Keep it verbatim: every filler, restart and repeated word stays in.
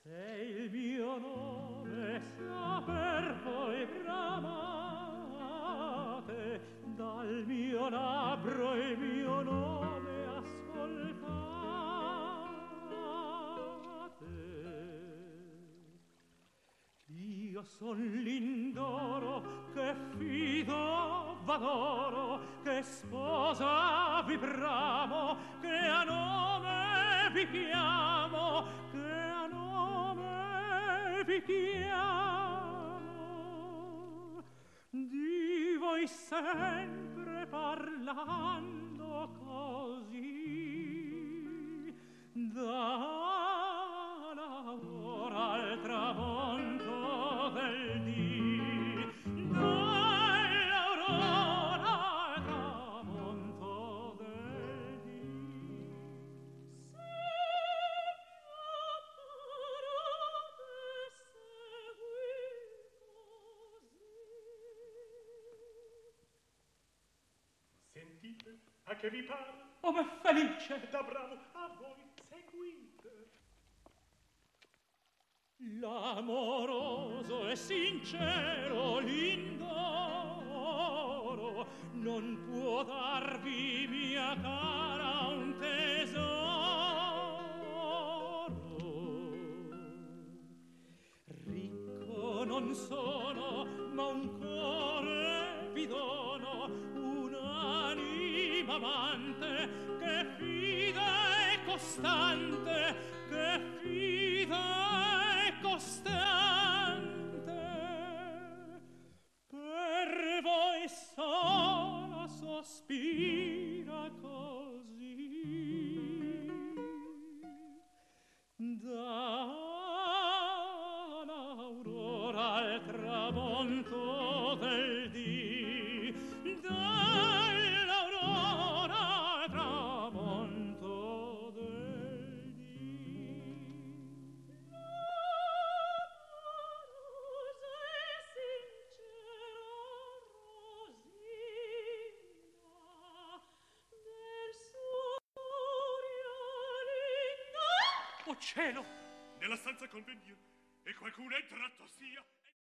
Se il mio nome saper voi bramate, dal mio labbro il mio nome ascoltate. Io son l'Indoro che fido v'adoro, che sposa vi bramo, che a nome vi chiamo, che a nome vi chiamo. Di voi sempre parlando così, da l'aurora al tramonto del dì, dall'aurora al tramonto del dì. Se Sentite, a che vi pare? Oh, ma felice! Da bravo, a voi seguite. L'amoroso e sincero Lindoro non può darvi, mia cara, un tesoro. Ricco non sono, ma un cuore vi dono, un'anima amante che fida e costante, che fida e costante. Per voi sola sospira così, dall'aurora al tramonto del dì, dall'aurora al tramonto del dì. L'amorosa e sincera Rosina del suo Oriolino. Oh cielo! Nella stanza convenir, e qualcun entra tossia,